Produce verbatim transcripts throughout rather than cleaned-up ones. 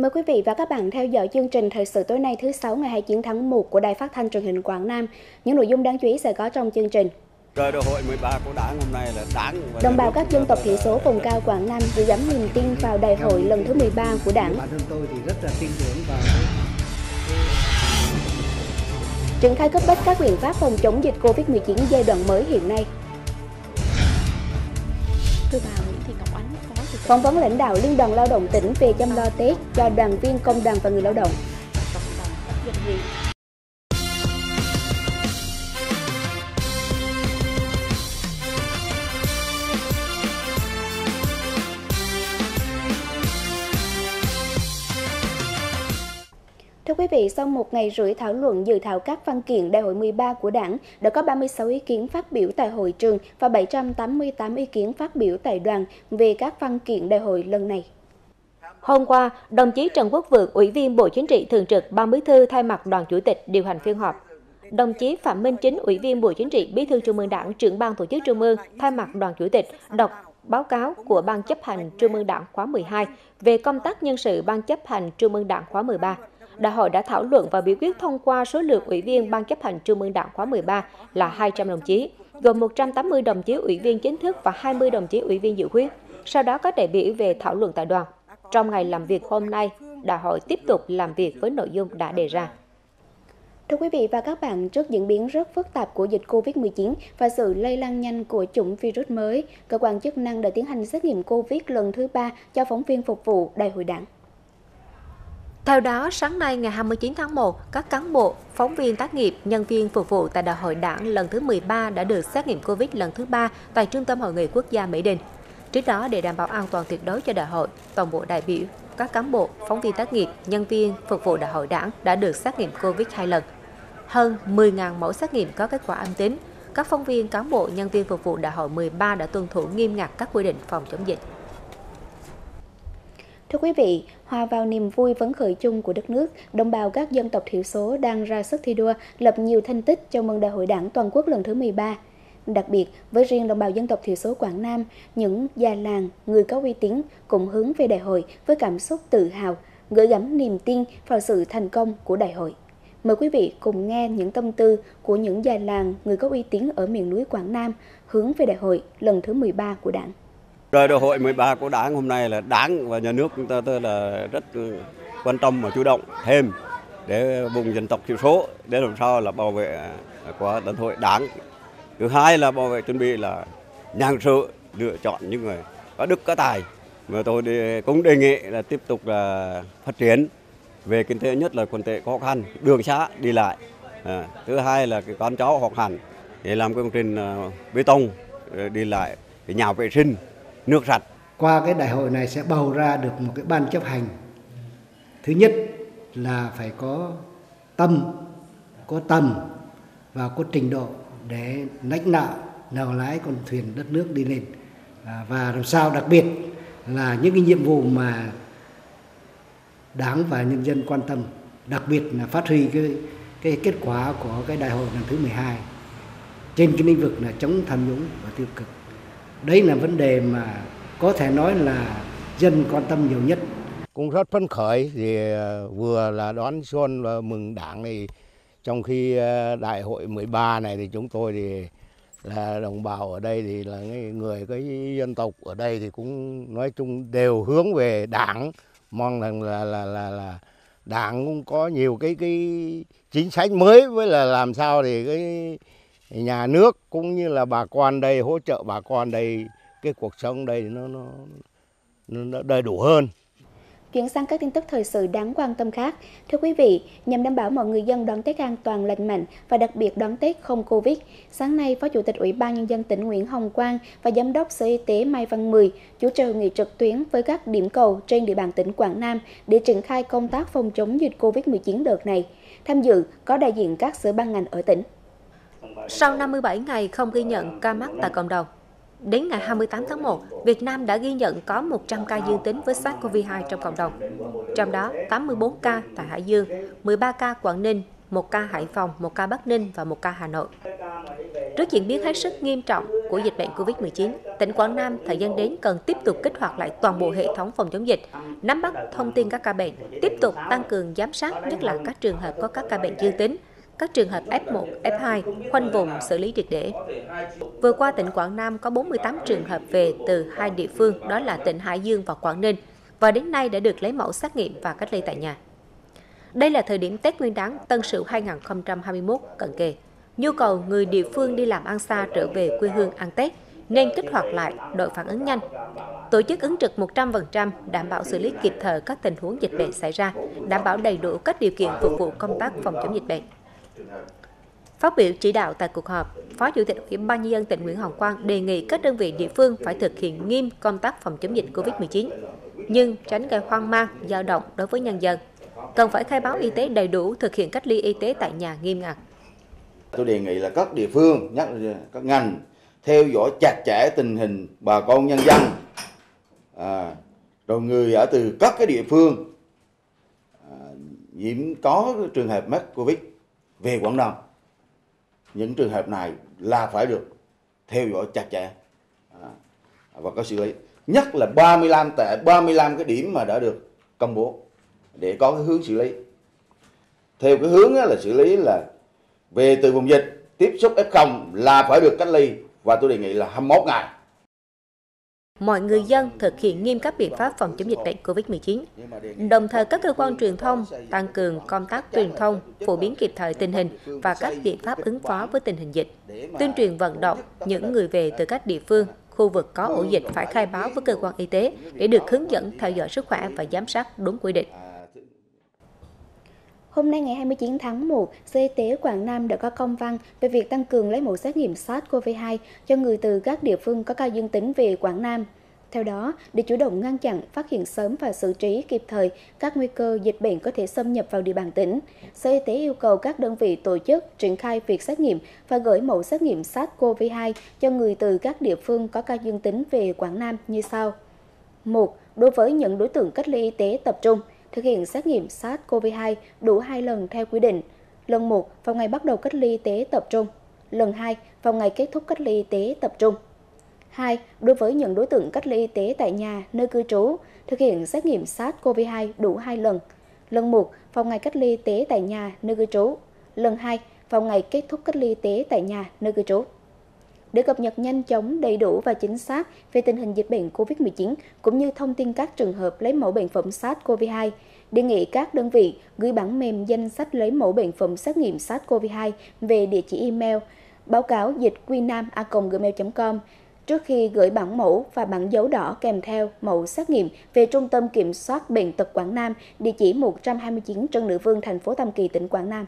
Mời quý vị và các bạn theo dõi chương trình thời sự tối nay thứ Sáu ngày hai mươi chín tháng một của Đài Phát thanh Truyền hình Quảng Nam. Những nội dung đáng chú ý sẽ có trong chương trình. Rồi đại hội mười ba của Đảng hôm nay là Đảng và đồng bào các dân tộc thiểu số vùng cao Quảng Nam gửi gắm niềm tin vào đại hội lần thứ mười ba của Đảng. Bản thân tôi thì rất là tin tưởng vào Triển khai cấp bách các biện pháp phòng chống dịch Covid mười chín giai đoạn mới hiện nay. Thưa bà Nguyễn Thị Ngọc Ánh, Phó Chủ tịch Phỏng vấn lãnh đạo Liên đoàn Lao động tỉnh về chăm lo Tết cho đoàn viên công đoàn và người lao động. cộng đồng các doanh nghiệp. Thưa quý vị, sau một ngày rưỡi thảo luận dự thảo các văn kiện đại hội mười ba của Đảng, đã có ba mươi sáu ý kiến phát biểu tại hội trường và bảy trăm tám mươi tám ý kiến phát biểu tại đoàn về các văn kiện đại hội lần này. Hôm qua, đồng chí Trần Quốc Vượng, Ủy viên Bộ Chính trị Thường trực Ban Bí thư thay mặt Đoàn Chủ tịch điều hành phiên họp. Đồng chí Phạm Minh Chính, Ủy viên Bộ Chính trị, Bí thư Trung ương Đảng, Trưởng ban Tổ chức Trung ương thay mặt Đoàn Chủ tịch đọc báo cáo của Ban chấp hành Trung ương Đảng khóa mười hai về công tác nhân sự Ban chấp hành Trung ương Đảng khóa mười ba. Đại hội đã thảo luận và biểu quyết thông qua số lượng ủy viên Ban chấp hành Trung ương Đảng khóa mười ba là hai trăm đồng chí, gồm một trăm tám mươi đồng chí ủy viên chính thức và hai mươi đồng chí ủy viên dự khuyết. Sau đó các đại biểu về thảo luận tại đoàn. Trong ngày làm việc hôm nay, đại hội tiếp tục làm việc với nội dung đã đề ra. Thưa quý vị và các bạn, trước diễn biến rất phức tạp của dịch Covid mười chín và sự lây lan nhanh của chủng virus mới, cơ quan chức năng đã tiến hành xét nghiệm Covid lần thứ ba cho phóng viên phục vụ Đại hội Đảng. Theo đó, sáng nay ngày hai mươi chín tháng một, các cán bộ, phóng viên tác nghiệp, nhân viên phục vụ tại Đại hội Đảng lần thứ mười ba đã được xét nghiệm Covid lần thứ ba tại Trung tâm Hội nghị Quốc gia Mỹ Đình. Trước đó, để đảm bảo an toàn tuyệt đối cho đại hội, toàn bộ đại biểu, các cán bộ, phóng viên tác nghiệp, nhân viên phục vụ Đại hội Đảng đã được xét nghiệm Covid hai lần. Hơn mười nghìn mẫu xét nghiệm có kết quả âm tính. Các phóng viên, cán bộ, nhân viên phục vụ Đại hội mười ba đã tuân thủ nghiêm ngặt các quy định phòng chống dịch. Thưa quý vị, hòa vào niềm vui phấn khởi chung của đất nước, đồng bào các dân tộc thiểu số đang ra sức thi đua, lập nhiều thành tích chào mừng Đại hội Đảng toàn quốc lần thứ mười ba. Đặc biệt, với riêng đồng bào dân tộc thiểu số Quảng Nam, những già làng, người có uy tín cùng hướng về đại hội với cảm xúc tự hào, gửi gắm niềm tin vào sự thành công của đại hội. Mời quý vị cùng nghe những tâm tư của những già làng, người có uy tín ở miền núi Quảng Nam hướng về đại hội lần thứ mười ba của Đảng. Rồi đại hội mười ba của Đảng hôm nay là Đảng và nhà nước chúng ta tôi là rất quan tâm và chủ động thêm để vùng dân tộc thiểu số để làm sao là bảo vệ của đại hội Đảng. Thứ hai là bảo vệ chuẩn bị là nhân sự lựa chọn những người có đức có tài, mà tôi cũng đề nghị là tiếp tục là phát triển về kinh tế, nhất là kinh tế khó khăn, đường xá đi lại. À, thứ hai là cái con cháu học hành để làm công trình uh, bê tông đi lại, cái nhà vệ sinh, nước sạch. Qua cái đại hội này sẽ bầu ra được một cái ban chấp hành. Thứ nhất là phải có tâm, có tầm và có trình độ để lãnh đạo nào lái con thuyền đất nước đi lên, à, và làm sao đặc biệt là những cái nhiệm vụ mà Đảng và nhân dân quan tâm, đặc biệt là phát huy cái, cái kết quả của cái đại hội lần thứ mười hai trên cái lĩnh vực là chống tham nhũng và tiêu cực. Đấy là vấn đề mà có thể nói là dân quan tâm nhiều nhất. Cũng rất phấn khởi thì vừa là đón xuân và mừng Đảng này, trong khi đại hội mười ba này thì chúng tôi thì là đồng bào ở đây thì là người cái dân tộc ở đây thì cũng nói chung đều hướng về Đảng, mong rằng là là là là Đảng cũng có nhiều cái cái chính sách mới, với là làm sao thì cái nhà nước cũng như là bà con đây hỗ trợ bà con đây cái cuộc sống đây nó nó nó đầy đủ hơn. Chuyển sang các tin tức thời sự đáng quan tâm khác. Thưa quý vị, nhằm đảm bảo mọi người dân đón Tết an toàn lành mạnh và đặc biệt đón Tết không Covid, sáng nay Phó Chủ tịch Ủy ban Nhân dân tỉnh Nguyễn Hồng Quang và Giám đốc Sở Y tế Mai Văn Mười chủ trì hội nghị trực tuyến với các điểm cầu trên địa bàn tỉnh Quảng Nam để triển khai công tác phòng chống dịch Covid mười chín đợt này. Tham dự có đại diện các sở ban ngành ở tỉnh. Sau năm mươi bảy ngày không ghi nhận ca mắc tại cộng đồng, đến ngày hai mươi tám tháng một, Việt Nam đã ghi nhận có một trăm ca dương tính với SARS-xê o vê hai trong cộng đồng. Trong đó, tám mươi tư ca tại Hải Dương, mười ba ca Quảng Ninh, một ca Hải Phòng, một ca Bắc Ninh và một ca Hà Nội. Trước diễn biến hết sức nghiêm trọng của dịch bệnh Covid mười chín, tỉnh Quảng Nam thời gian đến cần tiếp tục kích hoạt lại toàn bộ hệ thống phòng chống dịch, nắm bắt thông tin các ca bệnh, tiếp tục tăng cường giám sát, nhất là các trường hợp có các ca bệnh dương tính, các trường hợp F một, F hai, khoanh vùng xử lý triệt để. Vừa qua, tỉnh Quảng Nam có bốn mươi tám trường hợp về từ hai địa phương, đó là tỉnh Hải Dương và Quảng Ninh, và đến nay đã được lấy mẫu xét nghiệm và cách ly tại nhà. Đây là thời điểm Tết Nguyên đán Tân Sửu hai nghìn không trăm hai mươi mốt cận kề. Nhu cầu người địa phương đi làm ăn xa trở về quê hương ăn Tết nên kích hoạt lại đội phản ứng nhanh. Tổ chức ứng trực một trăm phần trăm, đảm bảo xử lý kịp thời các tình huống dịch bệnh xảy ra, đảm bảo đầy đủ các điều kiện phục vụ công tác phòng chống dịch bệnh. Phát biểu chỉ đạo tại cuộc họp, Phó Chủ tịch Ủy ban Nhân dân tỉnh Nguyễn Hồng Quang đề nghị các đơn vị địa phương phải thực hiện nghiêm công tác phòng chống dịch Covid mười chín, nhưng tránh gây hoang mang, dao động đối với nhân dân. Cần phải khai báo y tế đầy đủ, thực hiện cách ly y tế tại nhà nghiêm ngặt. Tôi đề nghị là các địa phương, nhất là các ngành, theo dõi chặt chẽ tình hình bà con nhân dân, à, rồi người ở từ các cái địa phương à, nhiễm có trường hợp mắc Covid về Quảng Nam. Những trường hợp này là phải được theo dõi chặt chẽ à, và có xử lý. Nhất là ba mươi lăm tại ba mươi lăm cái điểm mà đã được công bố để có cái hướng xử lý. Theo cái hướng là xử lý là về từ vùng dịch, tiếp xúc ép không là phải được cách ly, và tôi đề nghị là hai mươi mốt ngày. Mọi người dân thực hiện nghiêm các biện pháp phòng chống dịch bệnh Covid mười chín. Đồng thời các cơ quan truyền thông tăng cường công tác truyền thông, phổ biến kịp thời tình hình và các biện pháp ứng phó với tình hình dịch. Tuyên truyền vận động những người về từ các địa phương, khu vực có ổ dịch phải khai báo với cơ quan y tế để được hướng dẫn theo dõi sức khỏe và giám sát đúng quy định. Hôm nay ngày hai mươi chín tháng một, Sở Y tế Quảng Nam đã có công văn về việc tăng cường lấy mẫu xét nghiệm SARS-xê o vê hai cho người từ các địa phương có ca dương tính về Quảng Nam. Theo đó, để chủ động ngăn chặn, phát hiện sớm và xử trí kịp thời các nguy cơ dịch bệnh có thể xâm nhập vào địa bàn tỉnh, Sở Y tế yêu cầu các đơn vị tổ chức triển khai việc xét nghiệm và gửi mẫu xét nghiệm SARS-xê o vê hai cho người từ các địa phương có ca dương tính về Quảng Nam như sau. một. Đối với những đối tượng cách ly y tế tập trung, thực hiện xét nghiệm SARS-xê o vê hai đủ hai lần theo quy định. Lần một vào ngày bắt đầu cách ly y tế tập trung. Lần hai vào ngày kết thúc cách ly y tế tập trung. hai. Đối với những đối tượng cách ly y tế tại nhà, nơi cư trú, thực hiện xét nghiệm SARS-xê o vê hai đủ hai lần. Lần một vào ngày cách ly y tế tại nhà, nơi cư trú. Lần hai vào ngày kết thúc cách ly y tế tại nhà, nơi cư trú. Để cập nhật nhanh chóng, đầy đủ và chính xác về tình hình dịch bệnh Covid mười chín, cũng như thông tin các trường hợp lấy mẫu bệnh phẩm SARS-xê o vê hai, đề nghị các đơn vị gửi bản mềm danh sách lấy mẫu bệnh phẩm xét nghiệm SARS-xê o vê hai về địa chỉ email báo cáo dịch quy nam a còng gmail chấm com trước khi gửi bản mẫu và bản dấu đỏ kèm theo mẫu xét nghiệm về Trung tâm Kiểm soát Bệnh tật Quảng Nam, địa chỉ một trăm hai mươi chín Trần Nữ Vương, thành phố Tam Kỳ, tỉnh Quảng Nam.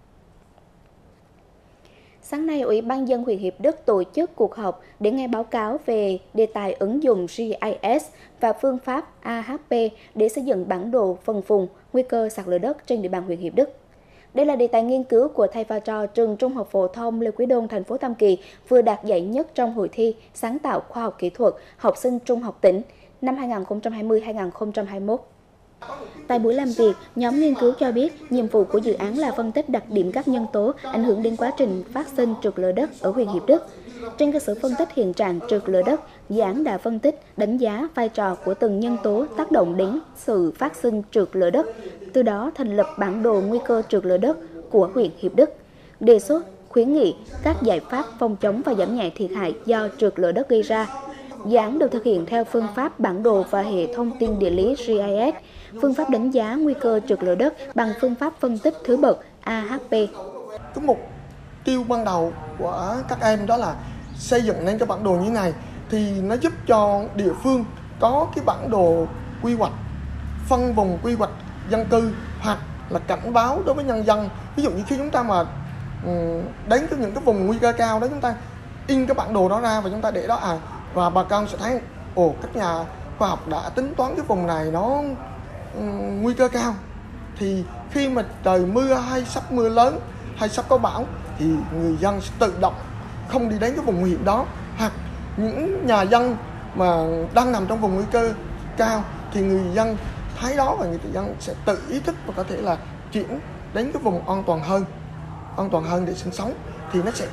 Sáng nay, Ủy ban nhân dân huyện Hiệp Đức tổ chức cuộc họp để nghe báo cáo về đề tài ứng dụng giê i ét và phương pháp a hát pê để xây dựng bản đồ phân vùng nguy cơ sạt lở đất trên địa bàn huyện Hiệp Đức. Đây là đề tài nghiên cứu của thầy và trò trường Trung học phổ thông Lê Quý Đôn, thành phố Tam Kỳ, vừa đạt giải nhất trong hội thi sáng tạo khoa học kỹ thuật học sinh trung học tỉnh năm hai nghìn không trăm hai mươi đến hai nghìn không trăm hai mươi mốt. Tại buổi làm việc, nhóm nghiên cứu cho biết nhiệm vụ của dự án là phân tích đặc điểm các nhân tố ảnh hưởng đến quá trình phát sinh trượt lở đất ở huyện Hiệp Đức. Trên cơ sở phân tích hiện trạng trượt lở đất, dự án đã phân tích, đánh giá vai trò của từng nhân tố tác động đến sự phát sinh trượt lở đất, từ đó thành lập bản đồ nguy cơ trượt lở đất của huyện Hiệp Đức, đề xuất, khuyến nghị các giải pháp phòng chống và giảm nhẹ thiệt hại do trượt lở đất gây ra. Dự án được thực hiện theo phương pháp bản đồ và hệ thông tin địa lý giê i ét, phương pháp đánh giá nguy cơ trượt lở đất bằng phương pháp phân tích thứ bậc a hát pê. Cái mục tiêu ban đầu của các em đó là xây dựng nên cái bản đồ như thế này thì nó giúp cho địa phương có cái bản đồ quy hoạch, phân vùng quy hoạch dân cư, hoặc là cảnh báo đối với nhân dân. Ví dụ như khi chúng ta mà đến cái những cái vùng nguy cơ cao đó, chúng ta in cái bản đồ đó ra và chúng ta để đó à và bà con sẽ thấy ồ, các nhà khoa học đã tính toán cái vùng này nó um, nguy cơ cao, thì khi mà trời mưa hay sắp mưa lớn hay sắp có bão thì người dân sẽ tự động không đi đến cái vùng nguy hiểm đó. Hoặc những nhà dân mà đang nằm trong vùng nguy cơ cao thì người dân thấy đó và người dân sẽ tự ý thức và có thể là chuyển đến cái vùng an toàn hơn an toàn hơn để sinh sống, thì nó sẽ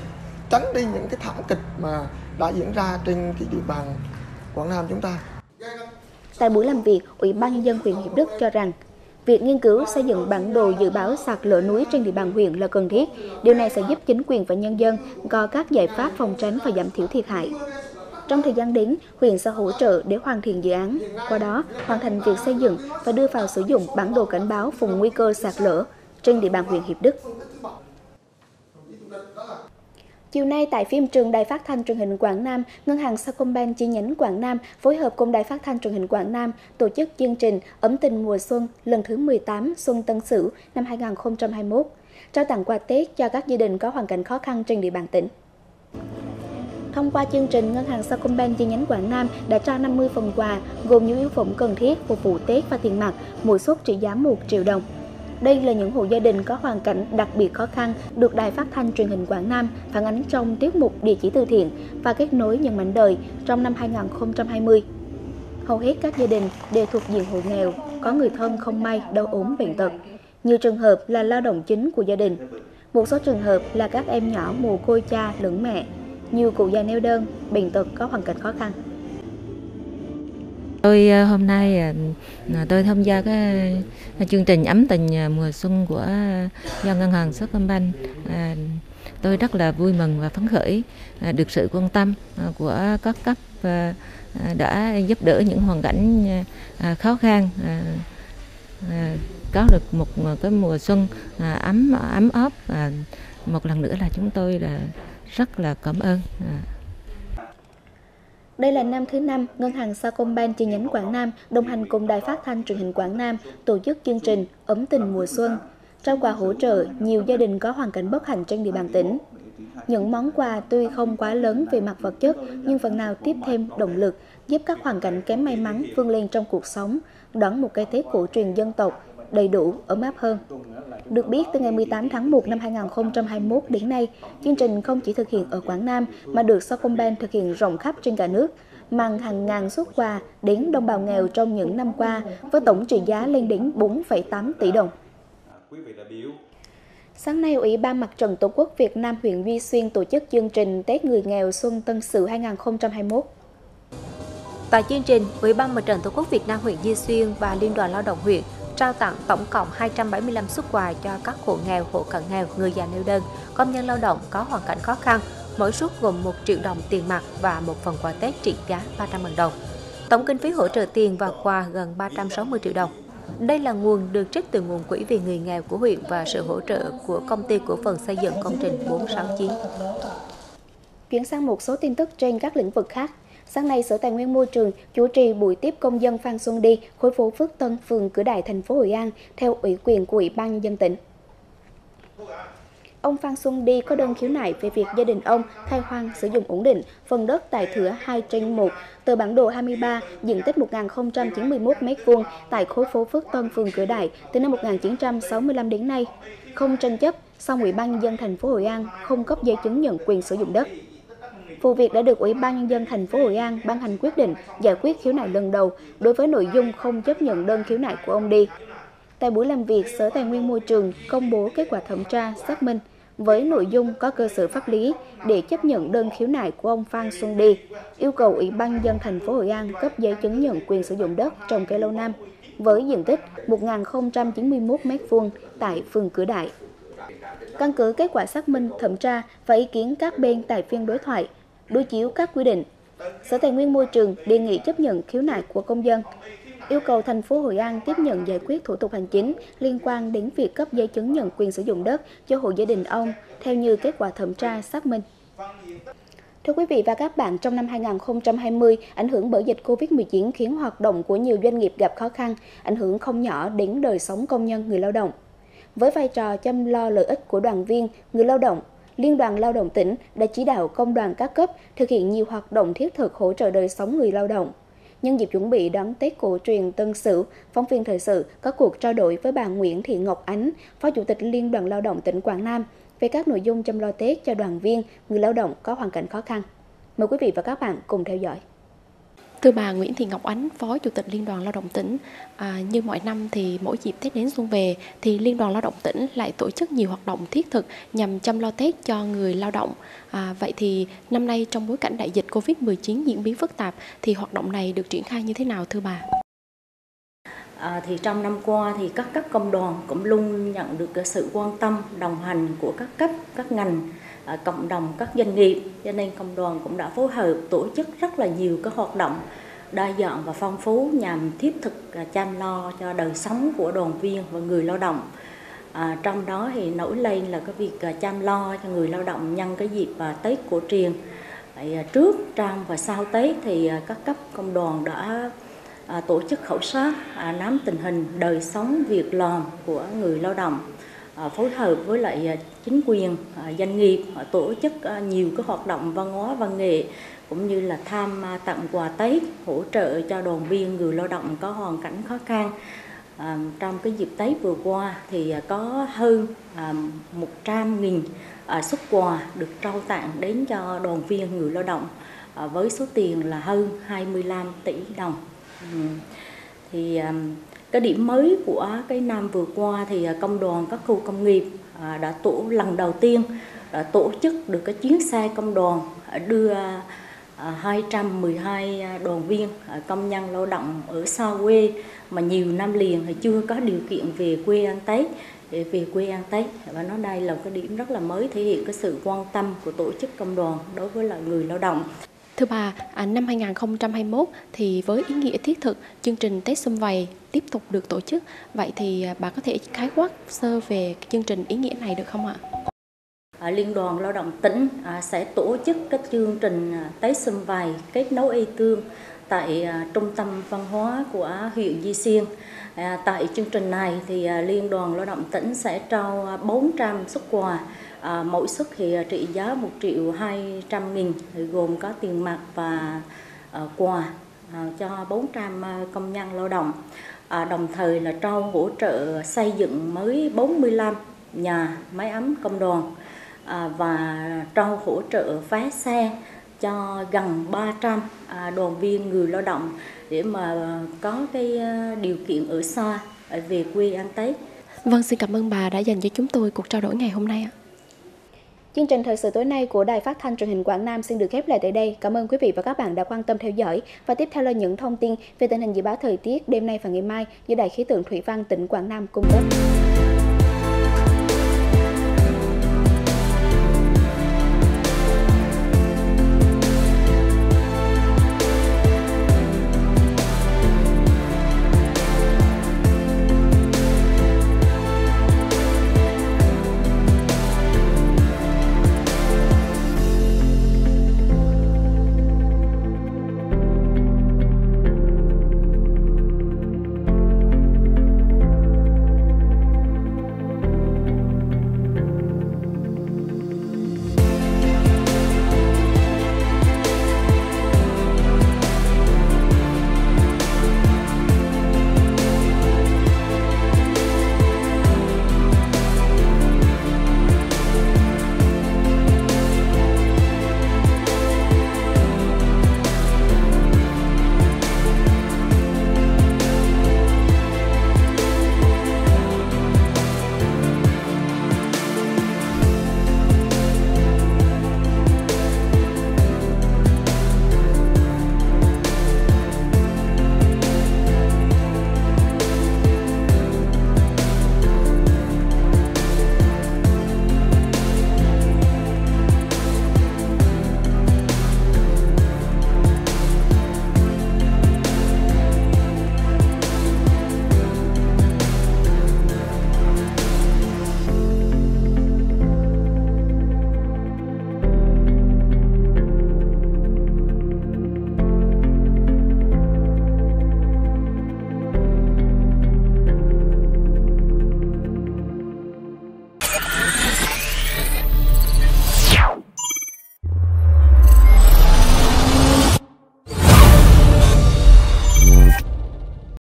tránh đi những cái thảm kịch mà đã diễn ra trên cái địa bàn Quảng Nam chúng ta. Tại buổi làm việc, Ủy ban Nhân dân huyện Hiệp Đức cho rằng việc nghiên cứu xây dựng bản đồ dự báo sạt lở núi trên địa bàn huyện là cần thiết. Điều này sẽ giúp chính quyền và nhân dân có các giải pháp phòng tránh và giảm thiểu thiệt hại. Trong thời gian đến, huyện sẽ hỗ trợ để hoàn thiện dự án, qua đó hoàn thành việc xây dựng và đưa vào sử dụng bản đồ cảnh báo vùng nguy cơ sạt lở trên địa bàn huyện Hiệp Đức. Chiều nay tại phim trường Đài Phát thanh Truyền hình Quảng Nam, Ngân hàng Sacombank chi nhánh Quảng Nam phối hợp cùng Đài Phát thanh Truyền hình Quảng Nam tổ chức chương trình Ấm tình mùa xuân lần thứ mười tám Xuân Tân Sửu năm hai nghìn không trăm hai mươi mốt, trao tặng quà Tết cho các gia đình có hoàn cảnh khó khăn trên địa bàn tỉnh. Thông qua chương trình, Ngân hàng Sacombank chi nhánh Quảng Nam đã trao năm mươi phần quà gồm nhu yếu phẩm cần thiết phục vụ Tết và tiền mặt, mỗi suất trị giá một triệu đồng. Đây là những hộ gia đình có hoàn cảnh đặc biệt khó khăn được Đài Phát thanh Truyền hình Quảng Nam phản ánh trong tiết mục Địa chỉ từ thiện và kết nối những mảnh đời trong năm hai nghìn không trăm hai mươi. Hầu hết các gia đình đều thuộc diện hộ nghèo, có người thân không may đau ốm bệnh tật. Nhiều trường hợp là lao động chính của gia đình. Một số trường hợp là các em nhỏ mồ côi cha lẫn mẹ, nhiều cụ già neo đơn, bệnh tật có hoàn cảnh khó khăn. Tôi hôm nay tôi tham gia cái chương trình Ấm tình mùa xuân của do Ngân hàng Sacombank. Tôi rất là vui mừng và phấn khởi được sự quan tâm của các cấp đã giúp đỡ những hoàn cảnh khó khăn, có được một cái mùa xuân ấm ấm áp. Một lần nữa là chúng tôi là rất là cảm ơn. Đây là năm thứ năm, Ngân hàng Sacombank chi nhánh Quảng Nam đồng hành cùng Đài Phát thanh Truyền hình Quảng Nam tổ chức chương trình Ấm tình mùa xuân, trao quà hỗ trợ nhiều gia đình có hoàn cảnh bất hạnh trên địa bàn tỉnh. Những món quà tuy không quá lớn về mặt vật chất nhưng phần nào tiếp thêm động lực, giúp các hoàn cảnh kém may mắn vươn lên trong cuộc sống, đón một cái Tết cổ truyền dân tộc đầy đủ, ấm áp hơn. Được biết, từ ngày mười tám tháng một năm hai nghìn không trăm hai mươi mốt đến nay, chương trình không chỉ thực hiện ở Quảng Nam mà được Sacombank thực hiện rộng khắp trên cả nước, mang hàng ngàn suất quà đến đồng bào nghèo trong những năm qua với tổng trị giá lên đến bốn phẩy tám tỷ đồng. Sáng nay, Ủy ban Mặt trận Tổ quốc Việt Nam huyện Duy Xuyên tổ chức chương trình Tết người nghèo Xuân Tân Sửu hai nghìn không trăm hai mươi mốt. Tại chương trình, Ủy ban Mặt trận Tổ quốc Việt Nam huyện Duy Xuyên và Liên đoàn Lao động huyện trao tặng tổng cộng hai trăm bảy mươi lăm suất quà cho các hộ nghèo, hộ cận nghèo, người già neo đơn, công nhân lao động có hoàn cảnh khó khăn, mỗi suất gồm một triệu đồng tiền mặt và một phần quà Tết trị giá ba trăm nghìn đồng. Tổng kinh phí hỗ trợ tiền và quà gần ba trăm sáu mươi triệu đồng. Đây là nguồn được trích từ nguồn quỹ vì người nghèo của huyện và sự hỗ trợ của Công ty Cổ phần Xây dựng Công trình bốn sáu chín. Chuyển sang một số tin tức trên các lĩnh vực khác. Sáng nay, Sở Tài nguyên Môi trường chủ trì buổi tiếp công dân Phan Xuân Đi, khối phố Phước Tân, phường Cửa Đại, thành phố Hội An, theo ủy quyền của Ủy ban Nhân dân tỉnh. Ông Phan Xuân Đi có đơn khiếu nại về việc gia đình ông khai hoang sử dụng ổn định phần đất tại thửa hai trên một, tờ bản đồ hai mươi ba, diện tích một nghìn không trăm chín mươi mốt mét vuông tại khối phố Phước Tân, phường Cửa Đại từ năm một nghìn chín trăm sáu mươi lăm đến nay. Không tranh chấp, song Ủy ban Nhân dân thành phố Hội An không cấp giấy chứng nhận quyền sử dụng đất. Vụ việc đã được Ủy ban Nhân dân thành phố Hội An ban hành quyết định giải quyết khiếu nại lần đầu đối với nội dung không chấp nhận đơn khiếu nại của ông Đi. Tại buổi làm việc, Sở Tài nguyên Môi trường công bố kết quả thẩm tra xác minh với nội dung có cơ sở pháp lý để chấp nhận đơn khiếu nại của ông Phan Xuân Đi, yêu cầu Ủy ban Nhân dân thành phố Hội An cấp giấy chứng nhận quyền sử dụng đất trồng cây lâu năm với diện tích một nghìn không trăm chín mươi mốt mét vuông tại phường Cửa Đại. Căn cứ kết quả xác minh, thẩm tra và ý kiến các bên tại phiên đối thoại, đối chiếu các quy định, Sở Tài nguyên Môi trường đề nghị chấp nhận khiếu nại của công dân, yêu cầu thành phố Hội An tiếp nhận giải quyết thủ tục hành chính liên quan đến việc cấp giấy chứng nhận quyền sử dụng đất cho hộ gia đình ông theo như kết quả thẩm tra xác minh. Thưa quý vị và các bạn, trong năm hai nghìn không trăm hai mươi, ảnh hưởng bởi dịch Covid mười chín khiến hoạt động của nhiều doanh nghiệp gặp khó khăn, ảnh hưởng không nhỏ đến đời sống công nhân, người lao động. Với vai trò chăm lo lợi ích của đoàn viên, người lao động, Liên đoàn Lao động tỉnh đã chỉ đạo công đoàn các cấp thực hiện nhiều hoạt động thiết thực hỗ trợ đời sống người lao động. Nhân dịp chuẩn bị đón Tết cổ truyền Tân Sửu, phóng viên thời sự có cuộc trao đổi với bà Nguyễn Thị Ngọc Ánh, Phó Chủ tịch Liên đoàn Lao động tỉnh Quảng Nam về các nội dung chăm lo Tết cho đoàn viên, người lao động có hoàn cảnh khó khăn. Mời quý vị và các bạn cùng theo dõi. Thưa bà Nguyễn Thị Ngọc Ánh, Phó Chủ tịch Liên đoàn Lao động tỉnh, à, như mọi năm thì mỗi dịp Tết đến xuân về thì Liên đoàn Lao động tỉnh lại tổ chức nhiều hoạt động thiết thực nhằm chăm lo Tết cho người lao động. À, vậy thì năm nay trong bối cảnh đại dịch Covid mười chín diễn biến phức tạp thì hoạt động này được triển khai như thế nào thưa bà? À, thì trong năm qua thì các cấp công đoàn cũng luôn nhận được sự quan tâm, đồng hành của các cấp, các ngành, à, cộng đồng, các doanh nghiệp, cho nên công đoàn cũng đã phối hợp tổ chức rất là nhiều các hoạt động đa dạng và phong phú nhằm thiết thực à, chăm lo cho đời sống của đoàn viên và người lao động. À, trong đó thì nổi lên là cái việc à, chăm lo cho người lao động nhân cái dịp à, Tết cổ truyền. À, trước, trong và sau Tết thì à, các cấp công đoàn đã À, tổ chức khảo sát, à, nắm tình hình đời sống việc làm của người lao động, à, phối hợp với lại à, chính quyền, à, doanh nghiệp, à, tổ chức à, nhiều cái hoạt động văn hóa văn nghệ cũng như là thăm à, tặng quà Tết hỗ trợ cho đoàn viên người lao động có hoàn cảnh khó khăn. À, trong cái dịp Tết vừa qua thì à, có hơn à, một trăm nghìn à, suất quà được trao tặng đến cho đoàn viên người lao động à, với số tiền là hơn hai mươi lăm tỷ đồng. Ừ. Thì um, cái điểm mới của cái năm vừa qua thì công đoàn các khu công nghiệp à, đã tổ lần đầu tiên đã tổ chức được cái chuyến xe công đoàn đưa à, hai trăm mười hai đoàn viên à, công nhân lao động ở xa quê mà nhiều năm liền thì chưa có điều kiện về quê ăn Tết để về quê ăn Tết, và nó đây là cái điểm rất là mới thể hiện cái sự quan tâm của tổ chức công đoàn đối với lại người lao động. Thưa bà, à, năm hai nghìn không trăm hai mươi mốt thì với ý nghĩa thiết thực, chương trình Tết Sum Vầy tiếp tục được tổ chức. Vậy thì à, bà có thể khái quát sơ về chương trình ý nghĩa này được không ạ? À, Liên đoàn Lao động tỉnh à, sẽ tổ chức các chương trình à, Tết Sum Vầy kết nối yêu thương tại à, trung tâm văn hóa của huyện Duy Xuyên. À, tại chương trình này thì à, Liên đoàn Lao động tỉnh sẽ trao bốn trăm suất quà. À, mỗi suất thì trị giá một triệu hai trăm nghìn, gồm có tiền mặt và uh, quà uh, cho bốn trăm uh, công nhân lao động. À, đồng thời là trao hỗ trợ xây dựng mới bốn mươi lăm nhà máy ấm công đoàn à, và trao hỗ trợ vé xe cho gần ba trăm à, đoàn viên người lao động để mà có cái điều kiện ở xa về quê ăn Tết. Vâng, xin cảm ơn bà đã dành cho chúng tôi cuộc trao đổi ngày hôm nay ạ. Chương trình thời sự tối nay của Đài Phát thanh Truyền hình Quảng Nam xin được khép lại tại đây. Cảm ơn quý vị và các bạn đã quan tâm theo dõi. Và tiếp theo là những thông tin về tình hình dự báo thời tiết đêm nay và ngày mai do Đài khí tượng thủy văn tỉnh Quảng Nam cung cấp.